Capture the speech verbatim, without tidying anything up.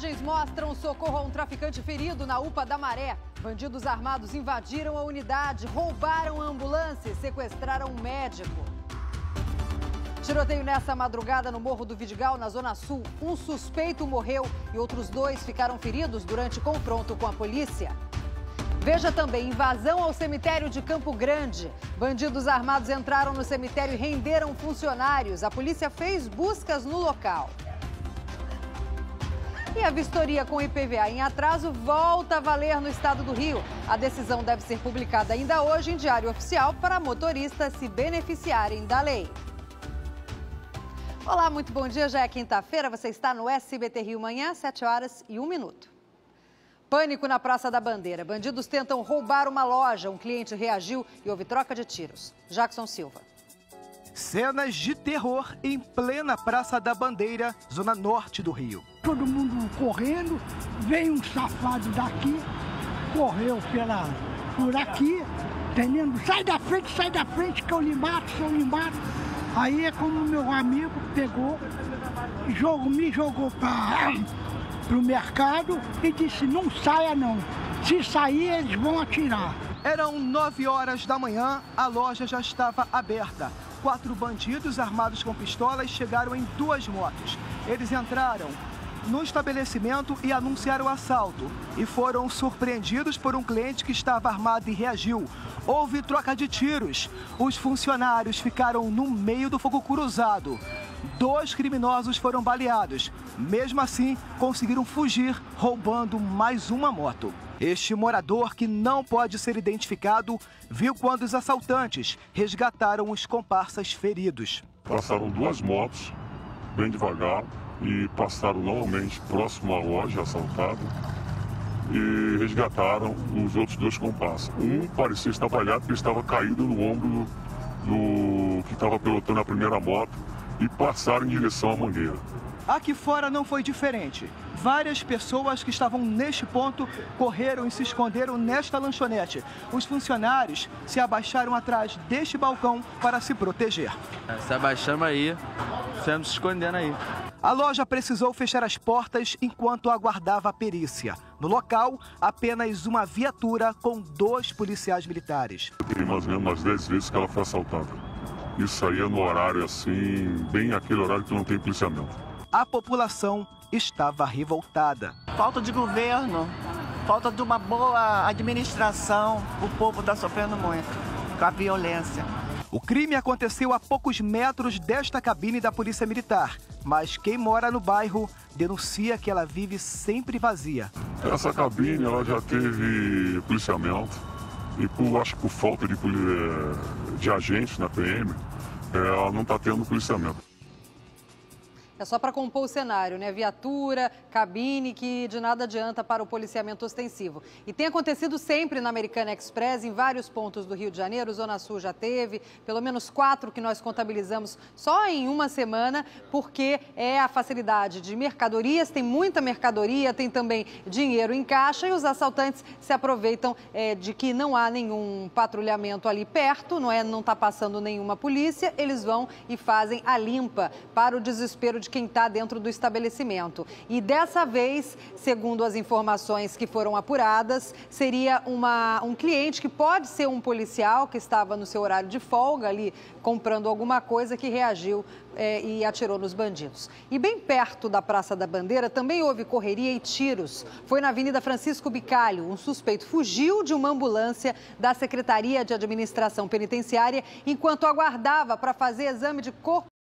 Imagens mostram socorro a um traficante ferido na U P A da Maré. Bandidos armados invadiram a unidade, roubaram a ambulância e sequestraram um médico. Tiroteio nessa madrugada no Morro do Vidigal, na Zona Sul. Um suspeito morreu e outros dois ficaram feridos durante confronto com a polícia. Veja também, invasão ao cemitério de Campo Grande. Bandidos armados entraram no cemitério e renderam funcionários. A polícia fez buscas no local. E a vistoria com I P V A em atraso volta a valer no estado do Rio. A decisão deve ser publicada ainda hoje em Diário Oficial para motoristas se beneficiarem da lei. Olá, muito bom dia. Já é quinta-feira, você está no S B T Rio Manhã, sete horas e um minuto. Pânico na Praça da Bandeira. Bandidos tentam roubar uma loja. Um cliente reagiu e houve troca de tiros. Jackson Silva. Cenas de terror em plena Praça da Bandeira, zona norte do Rio. Todo mundo correndo, veio um safado daqui, correu pela, por aqui, entendendo? Sai da frente, sai da frente, que eu lhe mato, se eu lhe mato. Aí é como meu amigo pegou, jogo, me jogou para o mercado e disse, não saia não, se sair eles vão atirar. Eram nove horas da manhã, a loja já estava aberta. Quatro bandidos armados com pistolas chegaram em duas motos. Eles entraram no estabelecimento e anunciaram o assalto. E foram surpreendidos por um cliente que estava armado e reagiu. Houve troca de tiros. Os funcionários ficaram no meio do fogo cruzado. Dois criminosos foram baleados. Mesmo assim, conseguiram fugir, roubando mais uma moto. Este morador, que não pode ser identificado, viu quando os assaltantes resgataram os comparsas feridos. Passaram duas motos, bem devagar, e passaram novamente próximo à loja assaltada e resgataram os outros dois comparsas. Um parecia estar baleado porque estava caído no ombro do, do que estava pilotando a primeira moto e passaram em direção à Mangueira. Aqui fora não foi diferente. Várias pessoas que estavam neste ponto correram e se esconderam nesta lanchonete. Os funcionários se abaixaram atrás deste balcão para se proteger. Se abaixamos aí, estamos se escondendo aí. A loja precisou fechar as portas enquanto aguardava a perícia. No local, apenas uma viatura com dois policiais militares. Tem mais ou menos umas dez vezes que ela foi assaltada. Isso aí é no horário assim, bem aquele horário que não tem policiamento. A população estava revoltada. Falta de governo, falta de uma boa administração, o povo está sofrendo muito com a violência. O crime aconteceu a poucos metros desta cabine da Polícia Militar, mas quem mora no bairro denuncia que ela vive sempre vazia. Essa cabine ela já teve policiamento e por, acho que por falta de, de agentes na P M, ela não está tendo policiamento. É só para compor o cenário, né? Viatura, cabine, que de nada adianta para o policiamento ostensivo. E tem acontecido sempre na Americana Express, em vários pontos do Rio de Janeiro. Zona Sul já teve, pelo menos quatro que nós contabilizamos só em uma semana, porque é a facilidade de mercadorias, tem muita mercadoria, tem também dinheiro em caixa e os assaltantes se aproveitam é, de que não há nenhum patrulhamento ali perto, não é? Não está passando nenhuma polícia, eles vão e fazem a limpa para o desespero de de quem está dentro do estabelecimento. E dessa vez, segundo as informações que foram apuradas, seria uma, um cliente que pode ser um policial que estava no seu horário de folga ali comprando alguma coisa que reagiu é, e atirou nos bandidos. E bem perto da Praça da Bandeira também houve correria e tiros. Foi na Avenida Francisco Bicalho. Um suspeito fugiu de uma ambulância da Secretaria de Administração Penitenciária enquanto aguardava para fazer exame de corpo